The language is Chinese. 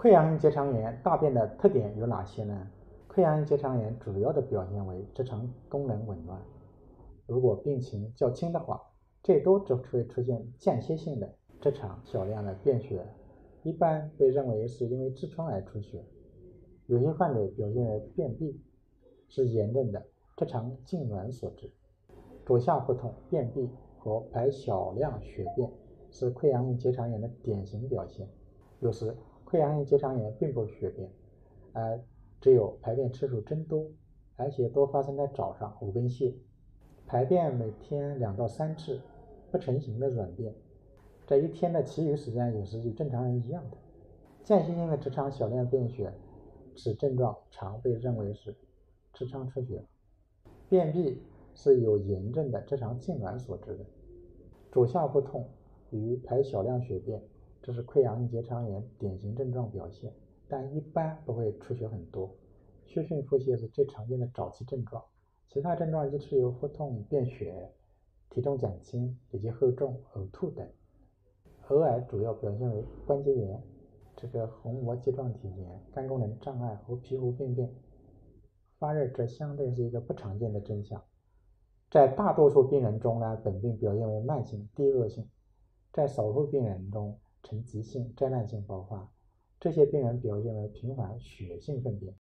溃疡性结肠炎大便的特点有哪些呢？溃疡性结肠炎主要的表现为直肠功能紊乱。如果病情较轻的话，最多只会出现间歇性的直肠小量的便血，一般被认为是因为痔疮而出血。有些患者表现为便秘，是炎症的直肠痉挛所致。左下腹痛、便秘和排小量血便是溃疡性结肠炎的典型表现。有时溃疡性结肠炎并不血便，而只有排便次数增多，而且多发生在早上5更泻。排便每天2到3次，不成形的软便，在一天的其余时间有时与正常人一样的。间歇性的直肠小量便血，此症状常被认为是直肠出血。便秘是有炎症的直肠痉挛所致的。左下腹痛与排小量血便，这是溃疡性结肠炎典型症状表现，但一般不会出血很多。虚训腹泻是最常见的早期症状，其他症状就是有腹痛、便血、体重减轻以及厚重、呕吐等。偶尔主要表现为关节炎、虹膜棘状体炎、肝功能障碍和皮肤病变。发热这相对是一个不常见的真相。在大多数病人中呢，本病表现为慢性、低恶性，在少数病人中呈急性、灾难性爆发。这些病人表现为频繁血性粪便。